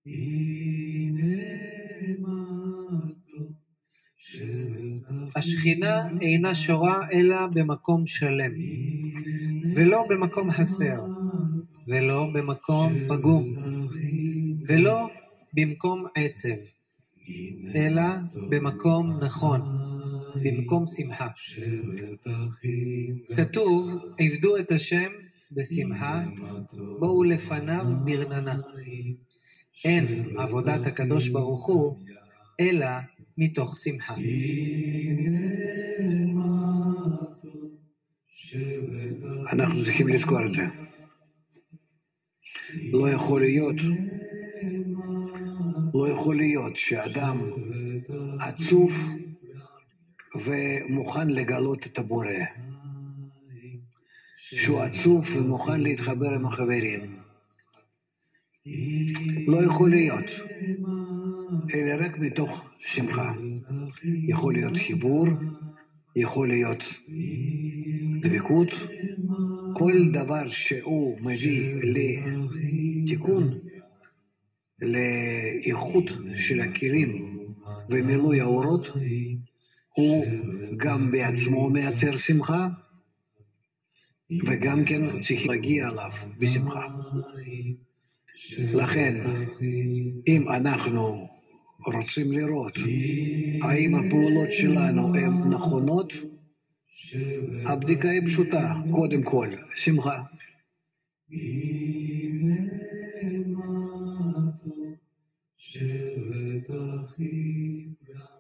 השכינה אינה שורה אלא במקום שלם, ולא במקום חסר, ולא במקום פגום, ולא במקום עצב, אלא במקום נכון, במקום שמחה. כתוב, עבדו את השם בשמחה, בואו לפניו ברננה. אין עבודת הקדוש ברוך הוא, אלא מתוך שמחה. אנחנו צריכים לזכור את זה. לא יכול להיות שאדם עצוב ומוכן לגלות את הבורא. שהוא עצוב ומוכן להתחבר עם החברים. לא יכול להיות, אלא רק מתוך שמחה. יכול להיות חיבור, יכול להיות דבקות, כל דבר שהוא מביא לתיקון, לאיכות של הכלים ומילוי האורות, הוא גם בעצמו מייצר שמחה, וגם כן צריך להגיע עליו בשמחה. לכן, אם אנחנו רוצים לראות האם הפעולות שלנו הן נכונות, הבדיקה היא פשוטה, קודם כל, שמחה. שבט אחים